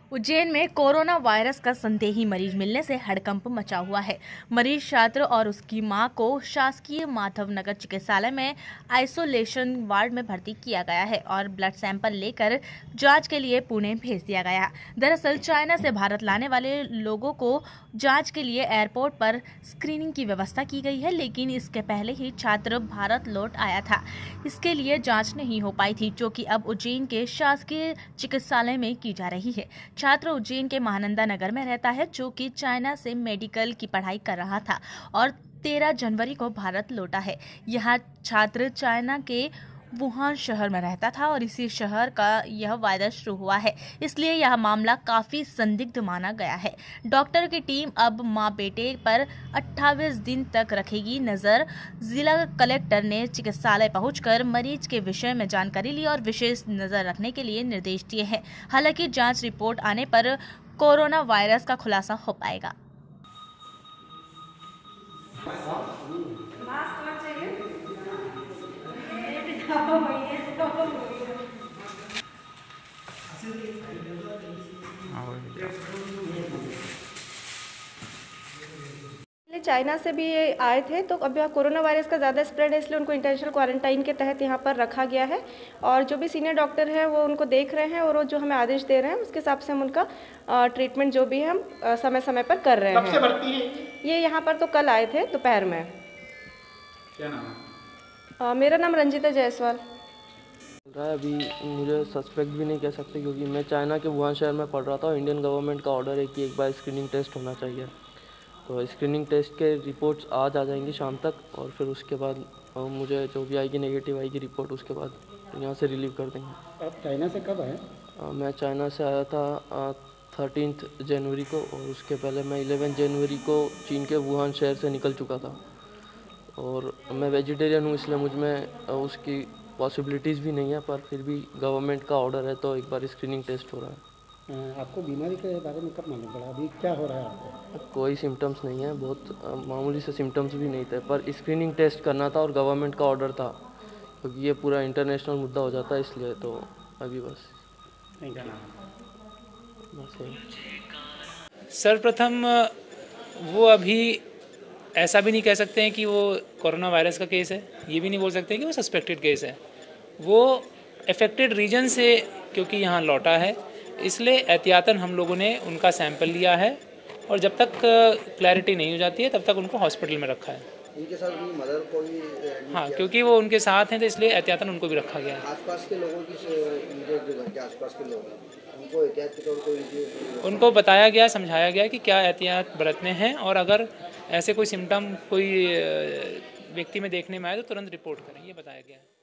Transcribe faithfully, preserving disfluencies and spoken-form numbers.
उज्जैन में corona virus का संदेही मरीज मिलने से हड़कंप मचा हुआ है। मरीज छात्र और उसकी मां को शासकीय माधवनगर चिकित्सालय में आइसोलेशन वार्ड में भर्ती किया गया है और ब्लड सैंपल लेकर जांच के लिए पुणे भेज दिया गया। दरअसल चाइना से भारत लाने वाले लोगों को जांच के लिए एयरपोर्ट पर स्क्रीनिंग की व्यवस्था की गई है, लेकिन इसके पहले ही छात्र भारत लौट आया था। इसके लिए जाँच नहीं हो पाई थी, जो कि अब उज्जैन के शासकीय चिकित्सालय में की जा रही है। छात्र उज्जैन के महानंदा नगर में रहता है, जो कि चाइना से मेडिकल की पढ़ाई कर रहा था और तेरह जनवरी को भारत लौटा है। यह छात्र चाइना के वुहान शहर में रहता था और इसी शहर का यह वायरस शुरू हुआ है, इसलिए यह मामला काफी संदिग्ध माना गया है। डॉक्टर की टीम अब मां बेटे पर अट्ठाईस दिन तक रखेगी नजर। जिला कलेक्टर ने चिकित्सालय पहुंचकर मरीज के विषय में जानकारी ली और विशेष नजर रखने के लिए निर्देश दिए हैं। हालांकि जांच रिपोर्ट आने पर कोरोना वायरस का खुलासा हो पाएगा। चाइना से भी ये आए थे, तो अब कोरोना वायरस का ज़्यादा स्प्रेड है, इसलिए उनको इंटरनेशनल क्वारंटाइन के तहत यहाँ पर रखा गया है और जो भी सीनियर डॉक्टर हैं वो उनको देख रहे हैं और वो जो हमें आदेश दे रहे हैं उसके हिसाब से हम उनका ट्रीटमेंट जो भी है हम समय समय पर कर रहे हैं। कब से भर्ती है? ये यहाँ पर तो कल आए थे दोपहर में। क्या नाम है? मेरा नाम रंजिता जायसवाल। अभी मुझे सस्पेक्ट भी नहीं कह सकते, क्योंकि मैं चाइना के वुहान शहर में पढ़ रहा था और इंडियन गवर्नमेंट का ऑर्डर है कि एक बार स्क्रीनिंग टेस्ट होना चाहिए। तो स्क्रीनिंग टेस्ट के रिपोर्ट्स आज आ जाएंगी शाम तक और फिर उसके बाद मुझे जो भी आएगी नेगेटिव आएगी रिपोर्ट, उसके बाद यहाँ से रिलीव कर देंगे। आप चाइना से कब आए? मैं चाइना से आया था थर्टीन्थ जनवरी को और उसके पहले मैं इलेवन जनवरी को चीन के वुहान शहर से निकल चुका था। और मैं वेजिटेरियन हूँ, इसलिए मुझ में उसकी पॉसिबिलिटीज़ भी नहीं है, पर फिर भी गवर्नमेंट का ऑर्डर है तो एक बार स्क्रीनिंग टेस्ट हो रहा है। आपको बीमारी के बारे में कब मालूम पड़ा? अभी क्या हो रहा है आपको? कोई सिम्टम्स नहीं है, बहुत मामूली से सिम्टम्स भी नहीं थे, पर स्क्रीनिंग टेस्ट करना था और गवर्नमेंट का ऑर्डर था, क्योंकि ये पूरा इंटरनेशनल मुद्दा हो जाता है, इसलिए तो अभी बस बस सर्वप्रथम वो अभी ऐसा भी नहीं कह सकते हैं कि वो कोरोना वायरस का केस है, ये भी नहीं बोल सकते कि वो सस्पेक्टेड केस है। वो अफेक्टेड रीजन से क्योंकि यहाँ लौटा है, इसलिए एहतियातन हम लोगों ने उनका सैंपल लिया है और जब तक क्लैरिटी नहीं हो जाती है तब तक उनको हॉस्पिटल में रखा है। उनके साथ उनकी मदर को भी? हाँ, क्योंकि वो उनके साथ हैं तो इसलिए एहतियातन उनको भी रखा गया है। आसपास के लोगों की, उनके जो घर के आसपास के लोग हैं उनको एहतियात के तौर पर उनको बताया गया, समझाया गया कि क्या एहतियात बरतने हैं और अगर ऐसे कोई सिम्टम कोई व्यक्ति में देखने में आए तो तुरंत रिपोर्ट करें, ये बताया गया है।